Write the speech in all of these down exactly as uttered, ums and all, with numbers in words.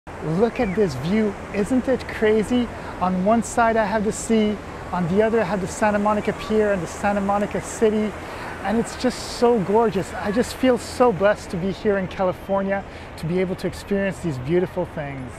Look at this view, isn't it crazy? On one side I have the sea, on the other I have the Santa Monica Pier and the Santa Monica City, and it's just so gorgeous. I just feel so blessed to be here in California, to be able to experience these beautiful things.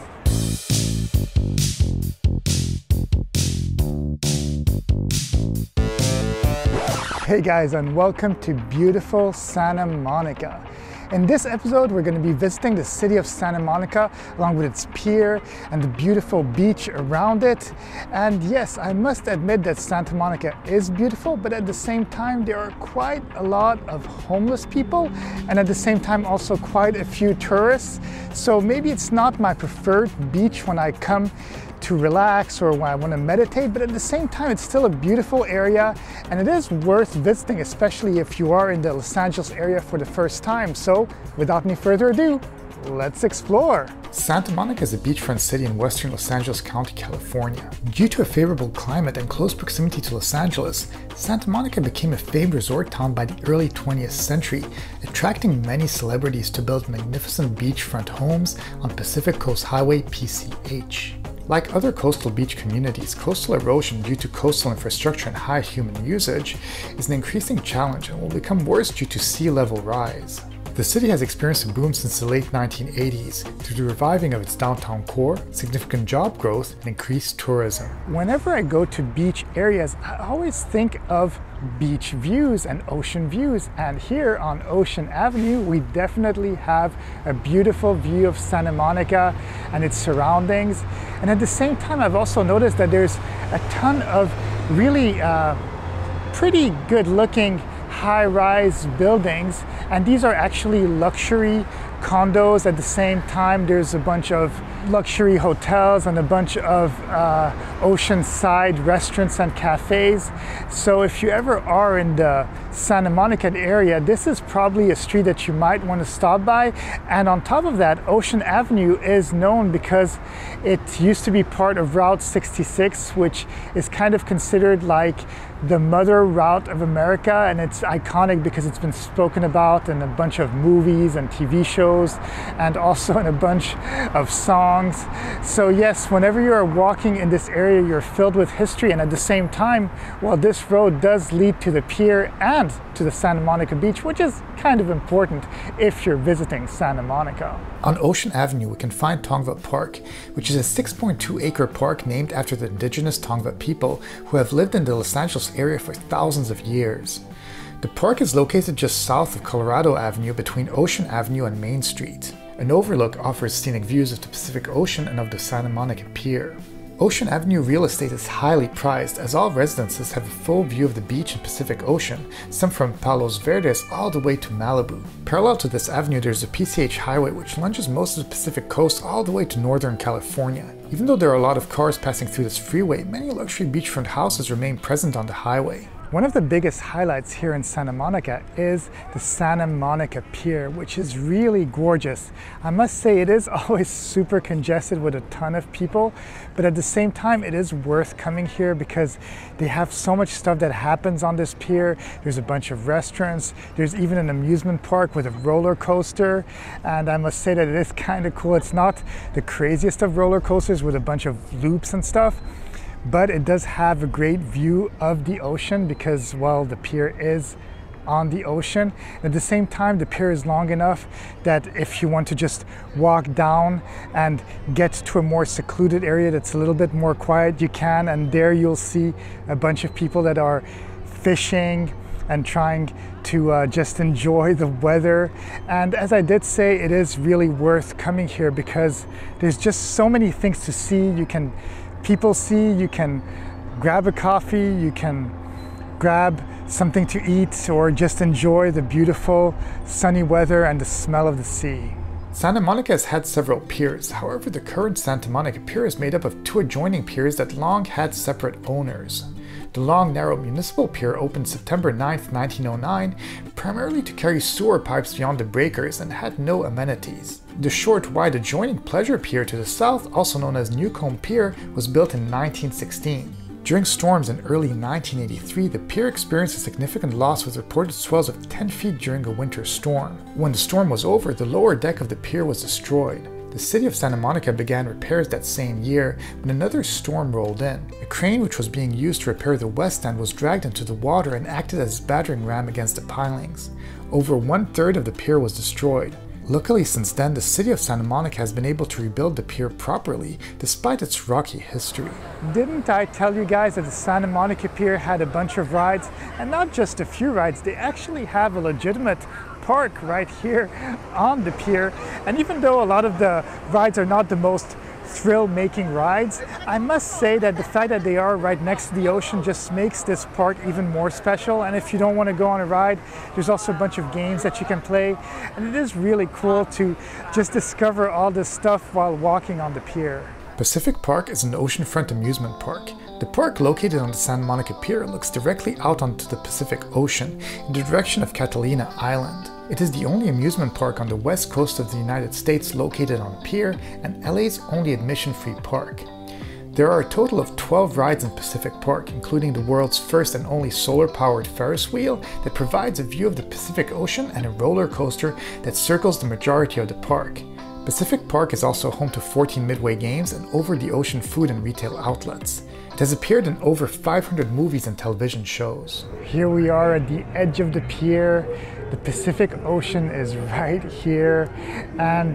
Hey guys, and welcome to beautiful Santa Monica. In this episode, we're going to be visiting the city of Santa Monica along with its pier and the beautiful beach around it. And yes, I must admit that Santa Monica is beautiful, but at the same time, there are quite a lot of homeless people and at the same time also quite a few tourists. So maybe it's not my preferred beach when I come to relax or when I want to meditate, but at the same time it's still a beautiful area and it is worth visiting, especially if you are in the Los Angeles area for the first time. So without any further ado, let's explore. Santa Monica is a beachfront city in western Los Angeles County, California. Due to a favorable climate and close proximity to Los Angeles, Santa Monica became a famed resort town by the early twentieth century, attracting many celebrities to build magnificent beachfront homes on Pacific Coast Highway P C H. Like other coastal beach communities, coastal erosion due to coastal infrastructure and high human usage is an increasing challenge and will become worse due to sea level rise. The city has experienced a boom since the late nineteen eighties through the reviving of its downtown core, significant job growth, and increased tourism. Whenever I go to beach areas, I always think of beach views and ocean views, and here on Ocean Avenue we definitely have a beautiful view of Santa Monica and its surroundings. And at the same time, I've also noticed that there's a ton of really uh, pretty good looking high-rise buildings, and these are actually luxury condos. At the same time, there's a bunch of luxury hotels and a bunch of uh, oceanside restaurants and cafes. So if you ever are in the Santa Monica area, this is probably a street that you might want to stop by. And on top of that, Ocean Avenue is known because it used to be part of Route sixty-six, which is kind of considered like the mother route of America, and it's iconic because it's been spoken about in a bunch of movies and T V shows and also in a bunch of songs. So yes, whenever you are walking in this area, you're filled with history, and at the same time, well, this road does lead to the pier and to the Santa Monica Beach, which is kind of important if you're visiting Santa Monica. On Ocean Avenue, we can find Tongva Park, which is a six point two acre park named after the indigenous Tongva people who have lived in the Los Angeles area for thousands of years. The park is located just south of Colorado Avenue between Ocean Avenue and Main Street. An overlook offers scenic views of the Pacific Ocean and of the Santa Monica Pier. Ocean Avenue real estate is highly prized as all residences have a full view of the beach and Pacific Ocean, some from Palos Verdes all the way to Malibu. Parallel to this avenue, there's a P C H highway which lunges most of the Pacific coast all the way to Northern California. Even though there are a lot of cars passing through this freeway, many luxury beachfront houses remain present on the highway. One of the biggest highlights here in Santa Monica is the Santa Monica Pier, which is really gorgeous. I must say it is always super congested with a ton of people, but at the same time it is worth coming here because they have so much stuff that happens on this pier. There's a bunch of restaurants, there's even an amusement park with a roller coaster, and I must say that it is kind of cool. It's not the craziest of roller coasters with a bunch of loops and stuff, but it does have a great view of the ocean because, well, the pier is on the ocean. At the same time, the pier is long enough that if you want to just walk down and get to a more secluded area that's a little bit more quiet, you can, and there you'll see a bunch of people that are fishing and trying to uh, just enjoy the weather. And as I did say, it is really worth coming here because there's just so many things to see. You can people see, you can grab a coffee, you can grab something to eat, or just enjoy the beautiful sunny weather and the smell of the sea. Santa Monica has had several piers. However, the current Santa Monica Pier is made up of two adjoining piers that long had separate owners. The long, narrow Municipal Pier opened September ninth, nineteen oh nine, primarily to carry sewer pipes beyond the breakers and had no amenities. The short, wide adjoining Pleasure Pier to the south, also known as Newcomb Pier, was built in nineteen sixteen. During storms in early nineteen eighty-three, the pier experienced a significant loss with reported swells of ten feet during a winter storm. When the storm was over, the lower deck of the pier was destroyed. The city of Santa Monica began repairs that same year when another storm rolled in. A crane which was being used to repair the west end was dragged into the water and acted as a battering ram against the pilings. Over one-third of the pier was destroyed. Luckily, since then, the city of Santa Monica has been able to rebuild the pier properly, despite its rocky history. Didn't I tell you guys that the Santa Monica Pier had a bunch of rides? And not just a few rides, they actually have a legitimate park right here on the pier. And even though a lot of the rides are not the most thrill-making rides, I must say that the fact that they are right next to the ocean just makes this park even more special. And if you don't want to go on a ride, there's also a bunch of games that you can play. And it is really cool to just discover all this stuff while walking on the pier. Pacific Park is an oceanfront amusement park. The park, located on the Santa Monica Pier, looks directly out onto the Pacific Ocean in the direction of Catalina Island. It is the only amusement park on the west coast of the United States located on a pier and L A's only admission-free park. There are a total of twelve rides in Pacific Park, including the world's first and only solar-powered Ferris wheel that provides a view of the Pacific Ocean and a roller coaster that circles the majority of the park. Pacific Park is also home to fourteen midway games and over-the-ocean food and retail outlets. It has appeared in over five hundred movies and television shows. Here we are at the edge of the pier. The Pacific Ocean is right here, and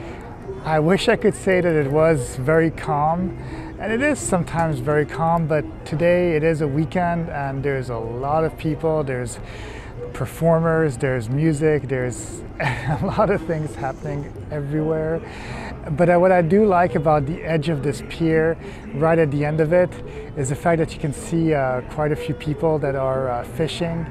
I wish I could say that it was very calm, and it is sometimes very calm, but today it is a weekend and there's a lot of people, there's performers, there's music, there's a lot of things happening everywhere. But what I do like about the edge of this pier, right at the end of it, is the fact that you can see uh, quite a few people that are uh, fishing.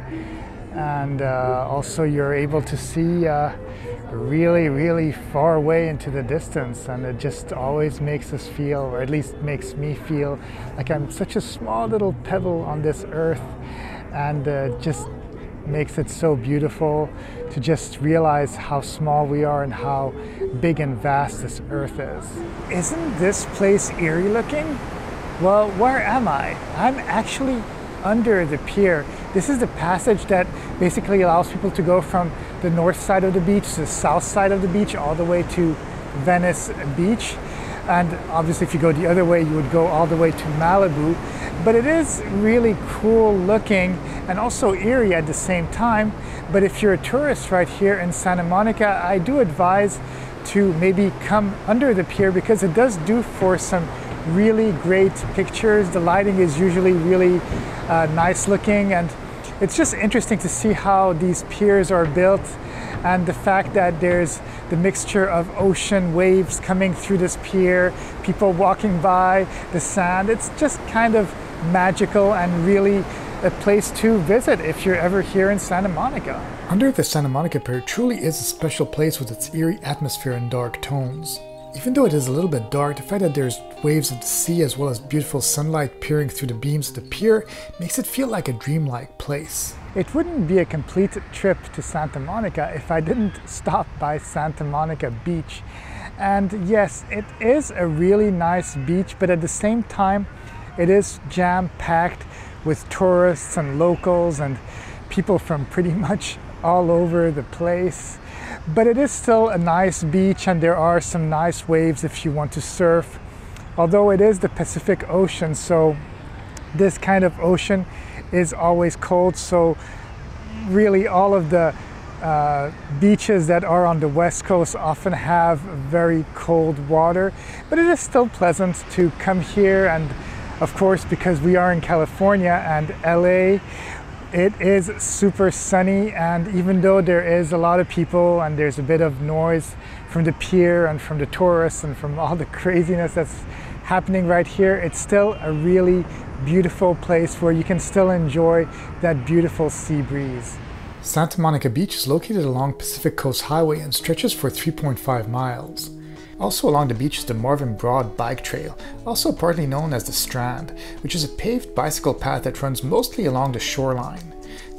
And uh, also you're able to see uh, really, really far away into the distance. And it just always makes us feel, or at least makes me feel, like I'm such a small little pebble on this earth. And uh, just makes it so beautiful to just realize how small we are and how big and vast this earth is. Isn't this place eerie looking? Well, where am I? I'm actually under the pier. This is the passage that basically allows people to go from the north side of the beach to the south side of the beach all the way to Venice Beach. And obviously if you go the other way, you would go all the way to Malibu. But it is really cool looking and also eerie at the same time. But if you're a tourist right here in Santa Monica, I do advise to maybe come under the pier because it does do for some really great pictures. The lighting is usually really uh, nice looking, and it's just interesting to see how these piers are built and the fact that there's the mixture of ocean waves coming through this pier, people walking by, the sand. It's just kind of magical and really a place to visit if you're ever here in Santa Monica. Under the Santa Monica Pier truly is a special place with its eerie atmosphere and dark tones. Even though it is a little bit dark, the fact that there's waves of the sea as well as beautiful sunlight peering through the beams of the pier makes it feel like a dreamlike place. It wouldn't be a complete trip to Santa Monica if I didn't stop by Santa Monica Beach. And yes, it is a really nice beach, but at the same time, it is jam-packed with tourists and locals and people from pretty much all over the place. But it is still a nice beach and there are some nice waves if you want to surf. Although it is the Pacific Ocean, so this kind of ocean is always cold. So really all of the uh, beaches that are on the West Coast often have very cold water. But it is still pleasant to come here, and of course, because we are in California and L A, it is super sunny, and even though there is a lot of people and there's a bit of noise from the pier and from the tourists and from all the craziness that's happening right here, it's still a really beautiful place where you can still enjoy that beautiful sea breeze. Santa Monica Beach is located along Pacific Coast Highway and stretches for three point five miles. Also along the beach is the Marvin Broad Bike Trail, also partly known as the Strand, which is a paved bicycle path that runs mostly along the shoreline.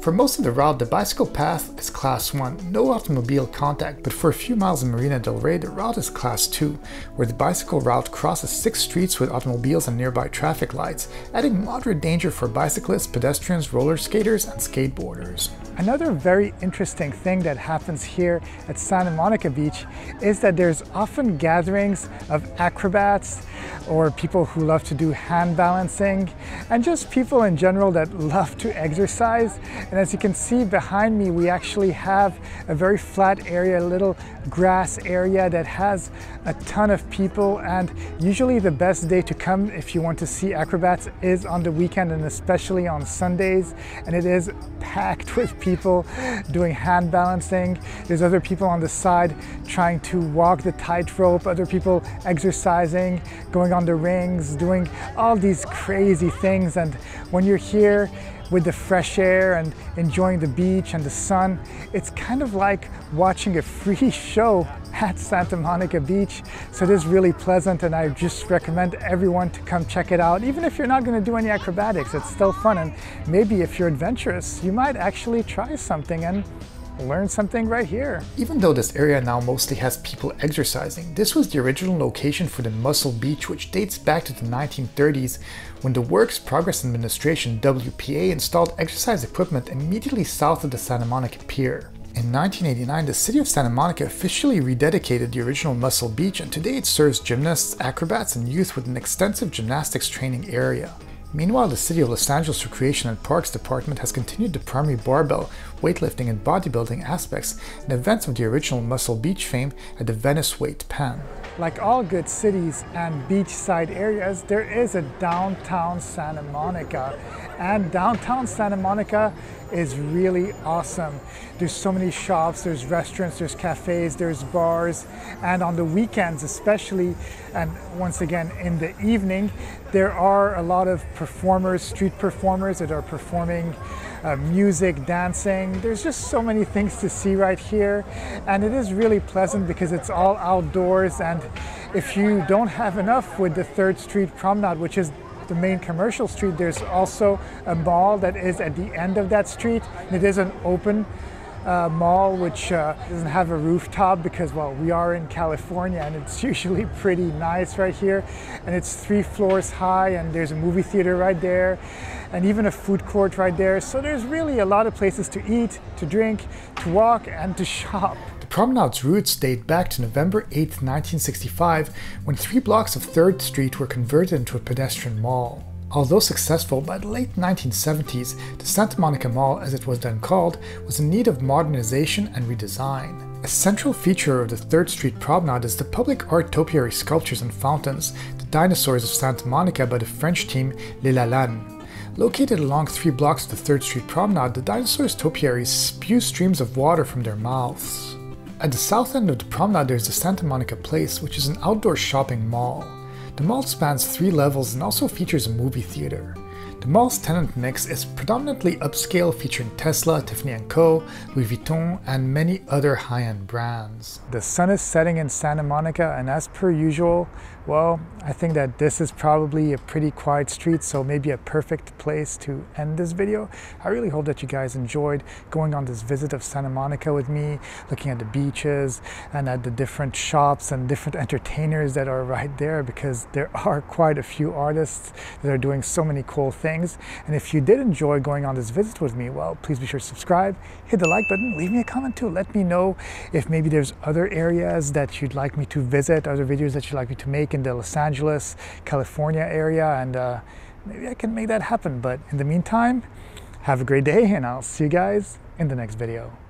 For most of the route, the bicycle path is class one, no automobile contact, but for a few miles in Marina del Rey, the route is class two, where the bicycle route crosses six streets with automobiles and nearby traffic lights, adding moderate danger for bicyclists, pedestrians, roller skaters, and skateboarders. Another very interesting thing that happens here at Santa Monica Beach is that there's often gatherings of acrobats or people who love to do hand balancing and just people in general that love to exercise. And as you can see behind me, we actually have a very flat area, a little grass area that has a ton of people, and usually the best day to come if you want to see acrobats is on the weekend and especially on Sundays, and it is packed with people doing hand balancing. There's other people on the side trying to walk the tightrope, other people exercising, going on the rings, doing all these crazy things. And when you're here with the fresh air and enjoying the beach and the sun, it's kind of like watching a free show at Santa Monica Beach. So it is really pleasant, and I just recommend everyone to come check it out. Even if you're not going to do any acrobatics, it's still fun, and maybe if you're adventurous, you might actually try something and learn something right here. Even though this area now mostly has people exercising, this was the original location for the Muscle Beach, which dates back to the nineteen thirties, when the Works Progress Administration W P A installed exercise equipment immediately south of the Santa Monica Pier. In nineteen eighty-nine, the city of Santa Monica officially rededicated the original Muscle Beach, and today it serves gymnasts, acrobats, and youth with an extensive gymnastics training area. Meanwhile, the City of Los Angeles Recreation and Parks Department has continued the primary barbell, weightlifting, and bodybuilding aspects and events of the original Muscle Beach fame at the Venice Weight Pen. Like all good cities and beachside areas, there is a downtown Santa Monica. And downtown Santa Monica is really awesome. There's so many shops, there's restaurants, there's cafes, there's bars, and on the weekends especially, and once again in the evening, there are a lot of performers, street performers that are performing uh, music, dancing. There's just so many things to see right here, and it is really pleasant because it's all outdoors. And if you don't have enough with the third Street Promenade, which is the main commercial street, there's also a mall that is at the end of that street. It is an open uh, mall which uh, doesn't have a rooftop because, well, we are in California and it's usually pretty nice right here. And it's three floors high, and there's a movie theater right there and even a food court right there. So there's really a lot of places to eat, to drink, to walk, and to shop. Promenade's roots date back to November eighth, nineteen sixty-five, when three blocks of third Street were converted into a pedestrian mall. Although successful, by the late nineteen seventies, the Santa Monica Mall, as it was then called, was in need of modernization and redesign. A central feature of the third Street Promenade is the public art topiary sculptures and fountains, the dinosaurs of Santa Monica by the French team Les Lalanne. Located along three blocks of the third Street Promenade, the dinosaurs' topiaries spew streams of water from their mouths. At the south end of the promenade, there's the Santa Monica Place, which is an outdoor shopping mall. The mall spans three levels and also features a movie theater. The mall's tenant mix is predominantly upscale, featuring Tesla, Tiffany and Co, Louis Vuitton, and many other high-end brands. The sun is setting in Santa Monica, and as per usual, well, I think that this is probably a pretty quiet street, so maybe a perfect place to end this video. I really hope that you guys enjoyed going on this visit of Santa Monica with me, looking at the beaches and at the different shops and different entertainers that are right there, because there are quite a few artists that are doing so many cool things. And if you did enjoy going on this visit with me, well, please be sure to subscribe, hit the like button, leave me a comment too. Let me know if maybe there's other areas that you'd like me to visit, other videos that you'd like me to make in the Los Angeles, California area, and uh, maybe I can make that happen. But in the meantime, have a great day, and I'll see you guys in the next video.